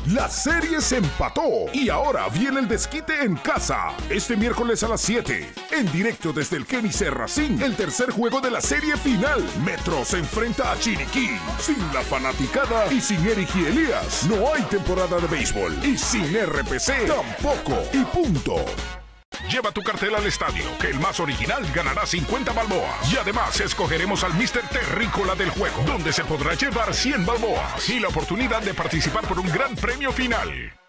La serie se empató y ahora viene el desquite en casa. Este miércoles a las 7, en directo desde el Kenny Serracín, el tercer juego de la serie final. Metro se enfrenta a Chiriquí. Sin la fanaticada y sin Eric y Elías, no hay temporada de béisbol. Y sin RPC, tampoco. Y punto. Lleva tu cartel al estadio, que el más original ganará 50 balboas. Y además escogeremos al Mr. Terrícola del juego, donde se podrá llevar 100 balboas y la oportunidad de participar por un gran premio final.